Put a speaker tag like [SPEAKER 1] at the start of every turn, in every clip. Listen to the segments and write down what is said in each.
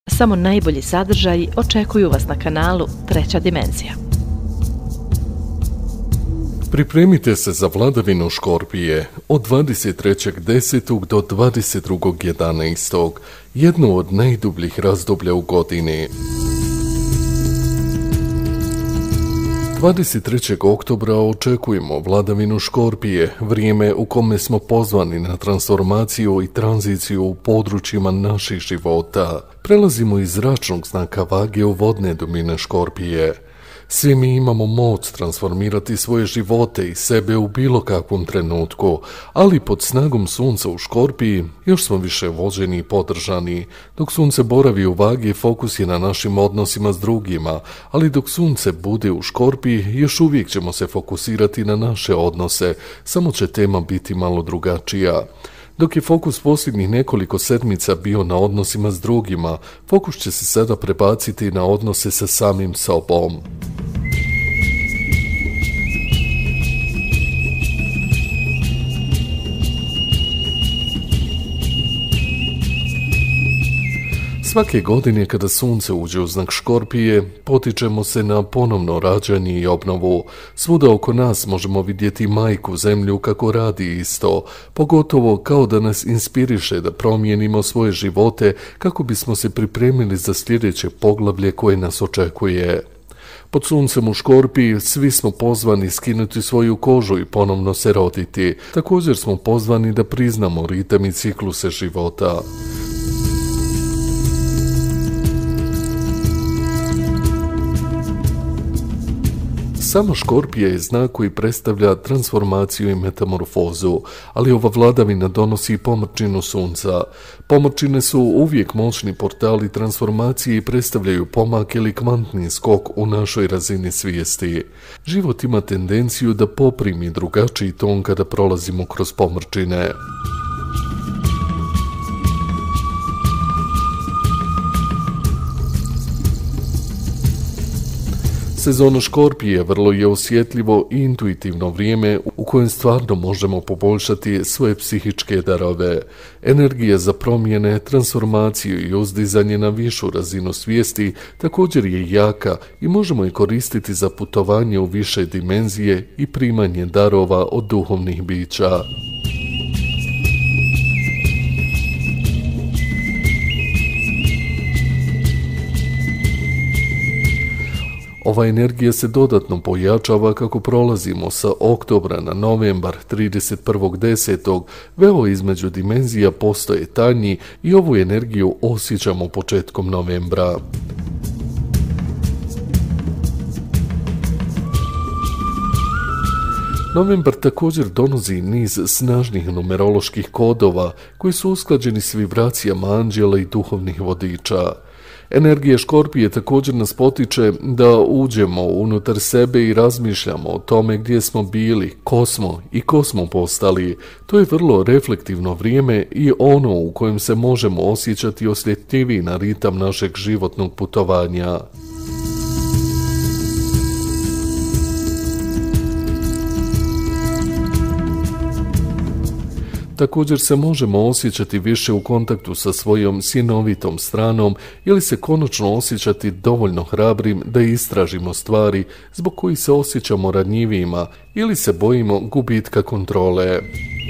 [SPEAKER 1] Samo najbolji sadržaji očekuju vas na kanalu Treća dimenzija.
[SPEAKER 2] Pripremite se za vladavinu Škorpije od 23.10. do 22.11. jedno od najdubljih razdoblja u godini. 23. oktobra očekujemo vladavinu Škorpije, vrijeme u kome smo pozvani na transformaciju i tranziciju u područjima naših života. Prelazimo iz zračnog znaka Vage u vodne domine Škorpije. Svi mi imamo moć transformirati svoje živote i sebe u bilo kakvom trenutku, ali pod snagom sunca u Škorpiji još smo više vođeni i podržani. Dok sunce boravi u Vagi, fokus je na našim odnosima s drugima, ali dok sunce bude u Škorpiji, još uvijek ćemo se fokusirati na naše odnose, samo će tema biti malo drugačija. Dok je fokus posljednjih nekoliko sedmica bio na odnosima s drugima, fokus će se sada prebaciti na odnose sa samim sobom. Svake godine kada sunce uđe u znak Škorpije, potičemo se na ponovno rađanje i obnovu. Svuda oko nas možemo vidjeti majku zemlju kako radi isto, pogotovo kao da nas inspiriše da promijenimo svoje živote kako bismo se pripremili za sljedeće poglavlje koje nas očekuje. Pod suncem u Škorpiji svi smo pozvani skinuti svoju kožu i ponovno se roditi. Također smo pozvani da priznamo ritam i cikluse života. Samo Škorpija je znak koji predstavlja transformaciju i metamorfozu, ali ova vladavina donosi pomrčinu sunca. Pomrčine su uvijek moćni portali transformacije i predstavljaju pomak ili kvantni skok u našoj razini svijesti. Život ima tendenciju da poprimi drugačiji ton kada prolazimo kroz pomrčine. Sezona Škorpije vrlo je osjetljivo i intuitivno vrijeme u kojem stvarno možemo poboljšati svoje psihičke darove. Energija za promjene, transformaciju i uzdizanje na višu razinu svijesti također je jaka i možemo je koristiti za putovanje u više dimenzije i primanje darova od duhovnih bića. Ova energija se dodatno pojačava kako prolazimo sa oktobra na novembar 31.10. Veo između dimenzija postoje tanji i ovu energiju osjećamo početkom novembra. Novembar također donosi niz snažnih numeroloških kodova koji su usklađeni s vibracijama anđela i duhovnih vodiča. Energija Škorpije također nas potiče da uđemo unutar sebe i razmišljamo o tome gdje smo bili, ko smo postali. To je vrlo reflektivno vrijeme i ono u kojem se možemo osjećati osjetljiviji na ritam našeg životnog putovanja. Također se možemo osjećati više u kontaktu sa svojom sinovitom stranom ili se konačno osjećati dovoljno hrabrim da istražimo stvari zbog kojih se osjećamo ranjivijima ili se bojimo gubitka kontrole.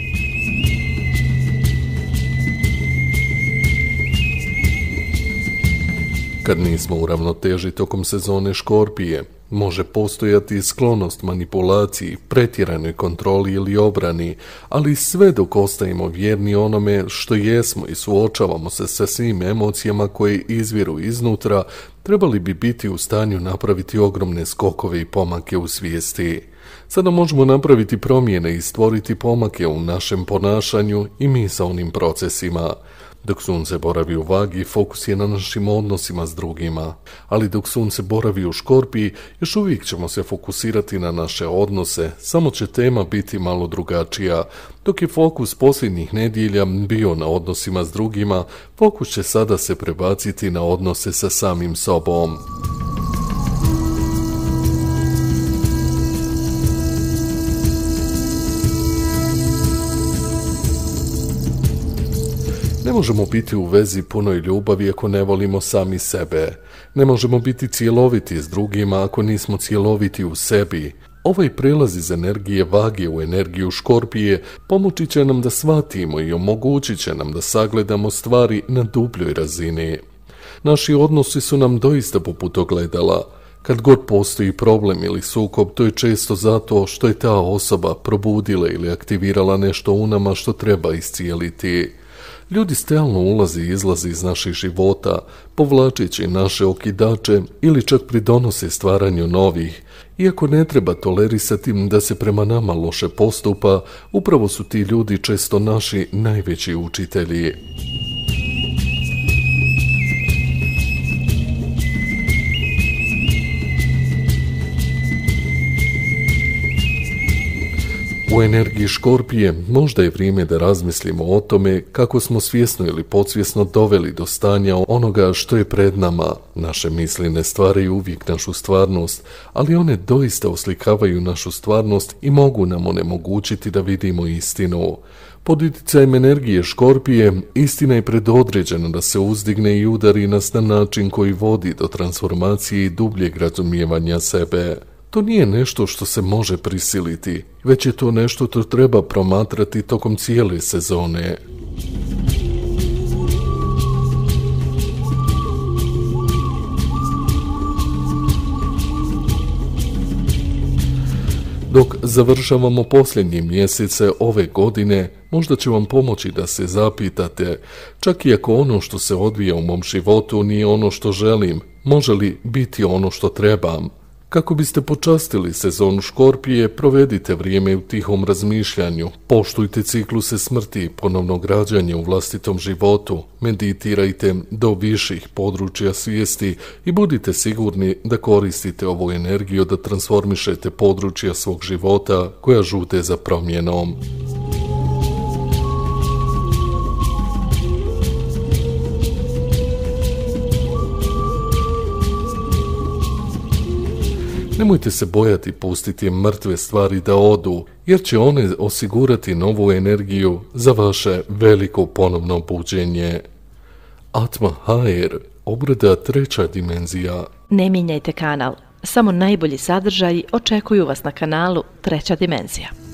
[SPEAKER 2] Kad nismo u ravnoteži tokom sezone Škorpije, može postojati sklonost manipulaciji, pretjeranoj kontroli ili obrani, ali sve dok ostajemo vjerni onome što jesmo i suočavamo se sa svim emocijama koje izviru iznutra, trebali bi biti u stanju napraviti ogromne skokove i pomake u svijesti. Sada možemo napraviti promjene i stvoriti pomake u našem ponašanju i misaonim procesima. Dok sunce boravi u Vagi, fokus je na našim odnosima s drugima. Ali dok sunce boravi u Škorpiji, još uvijek ćemo se fokusirati na naše odnose, samo će tema biti malo drugačija. Dok je fokus posljednjih nedjelja bio na odnosima s drugima, fokus će sada se prebaciti na odnose sa samim sobom. možemo biti u vezi punoj ljubavi ako ne volimo sami sebe. Ne možemo biti cjeloviti s drugima ako nismo cjeloviti u sebi. Ovaj prelaz iz energije vage u energiju škorpije pomoći će nam da shvatimo i omogućit će nam da sagledamo stvari na dubljoj razini. Naši odnosi su nam doista poput ogledala. Kad god postoji problem ili sukob, to je često zato što je ta osoba probudila ili aktivirala nešto u nama što treba iscijeliti. Ljudi stalno ulazi i izlazi iz naših života, povlačeći naše okidače ili čak pridonose stvaranju novih. Iako ne treba tolerisati da se prema nama loše postupa, upravo su ti ljudi često naši najveći učitelji. U energiji škorpije možda je vrijeme da razmislimo o tome kako smo svjesno ili podsvjesno doveli do stanja onoga što je pred nama. Naše misli ne stvaraju uvijek našu stvarnost, ali one doista oslikavaju našu stvarnost i mogu nam onemogućiti da vidimo istinu. Pod utjecajem energije škorpije, istina je predodređena da se uzdigne i udari nas na način koji vodi do transformacije i dubljeg razumijevanja sebe. To nije nešto što se može prisiliti, već je to nešto što treba promatrati tokom cijele sezone. Dok završavamo posljednje mjesece ove godine, možda će vam pomoći da se zapitate, čak i ako ono što se odvija u mom životu nije ono što želim, može li biti ono što trebam? Kako biste počastili sezonu škorpije, provedite vrijeme u tihom razmišljanju, poštujte cikluse smrti i ponovnog rađanja u vlastitom životu, meditirajte do viših područja svijesti i budite sigurni da koristite ovu energiju da transformišete područja svog života koja žute za promjenom. Nemojte se bojati pustiti mrtve stvari da odu, jer će one osigurati novu energiju za vaše veliko ponovno buđenje. Atma HR, obrada treća dimenzija.
[SPEAKER 1] Ne mijenjajte kanal, samo najbolji sadržaji očekuju vas na kanalu Treća dimenzija.